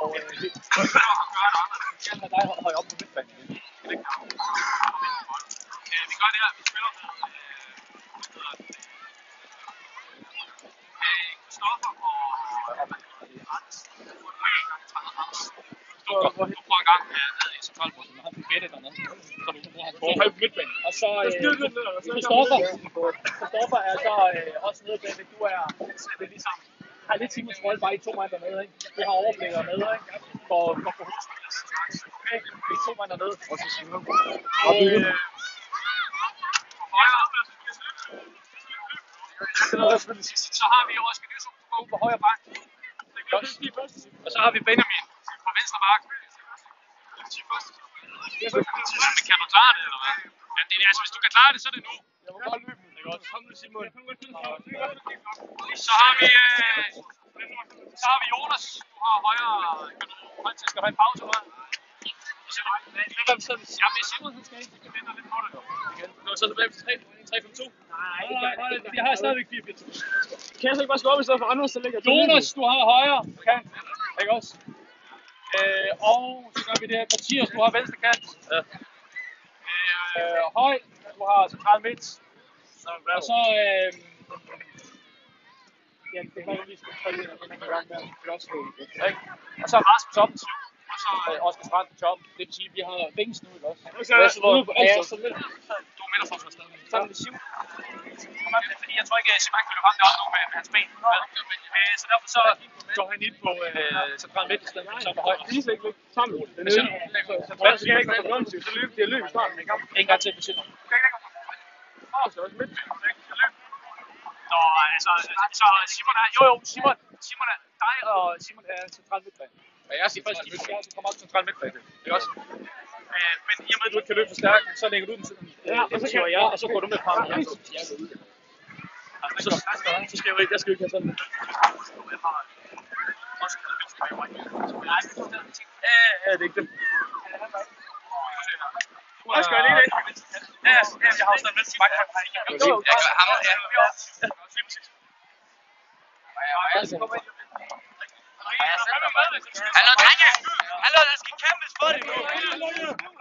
med dig højere op på midtbanen. Vi gør det her, vi spiller med Kristoffer og du får en gang ned i centralbussen, og han får bedre dernede. Så du bruger hans forhold på midtbanen. Og så Kristoffer er så også nede bagved. Du er ligesom, har lidt Simons rolle bare i 2 mand dernede, ikke? Du har overblikket dernede, ikke? For okay, i 2 mand dernede. Og så Simon. Så har vi Oscar Nyso, du går ud på højre bak. Og så har vi Benjamin på venstre bak. Kan du klare det, eller hvad? Ja, det er, altså, hvis du kan klare det, så er det nu. Jeg må godt løbe. Det er godt. Kom nu, Simon. Så har vi Jonas. Du har højre til. Skal du have en pause, eller hvad? Ja, men Simon, han skal ikke. Vi venter lidt på det, jo. Nu er så tilbage til 3-5-2. Nej, vi har stadigvæk 4-4-2. Kan jeg så ikke bare slå op i stedet for Anders, der ligger Jonas, du har højre kant. Ikke også? Og så gør vi det her. Mathias, du har venstre kant. Ja. Høj, du har central midt. Og så ja, det kan jeg lige skal trykke ind, og den er i gang med at blåse det. Og så Rasmus op til, og så Oscar Strand på top. Det vil sige, at vi har Vings nu, ikke også? Ja, så vil Du er midterforsvar stadig. Sammen med Simon. Fordi jeg tror ikke, at Simon kan løbe ham deroppe nu med hans ben. Så derfor så går han ind på central midt i stedet for sammen med højre. lige ikke lidt sammen. Så skal jeg ikke være for grønn, så løb det løb i starten en gang. En gang til på Simon. Så også midt. Nå, altså, så Simon er, Simon er, dig og Simon er central midtbane. Ja, jeg siger først, at du kommer op til central midtbane. Det er også. Men i og med, Du ikke kan løbe for stærkt, så lægger du den til. Ja, og så kører jeg, og så går du med frem. Så skal jeg ikke have sådan. Ja, det er ikke det. Jeg skal lige det. Ja, jeg har også noget venstre bakke. Jeg gør ham, Hallo, drenge! Hallo, der skal kæmpes for det nu!